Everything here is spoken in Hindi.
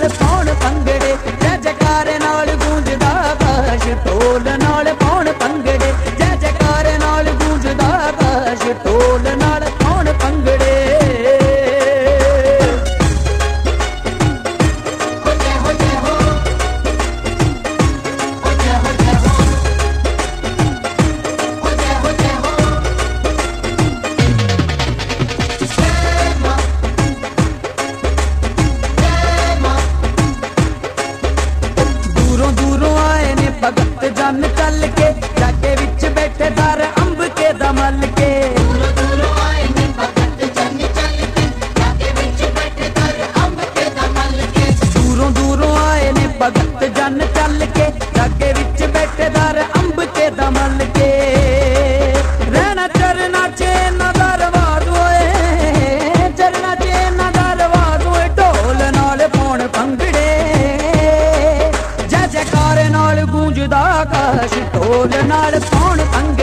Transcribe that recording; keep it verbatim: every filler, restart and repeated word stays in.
नाल पाउण पंगड़े, जय जयकारे नाल गूंजदा आकाश ढोल नाल पाउण पंगड़े, जय जयकारे नाल गूंजदा आकाश ढोल नाल पाउण पंगड़े। भगत जन चल के जागे विच बैठे दर अंब के दमल के, दूरों दूरों आए ने भगत जन चल के जागे विच बैठे दर अंब के दमल के, दूरों दूरों आए ने भगत जन चल के जागे विच बैठे दर अंब के दमल के। रहना चरना चे नदरवाद होए, चरना चे नदरवाद होए ढोल नाल पाउण पंगड़े, जय जयकारे नाल गूंजदा आकाश ढोल नाल पाउण पंगड़े।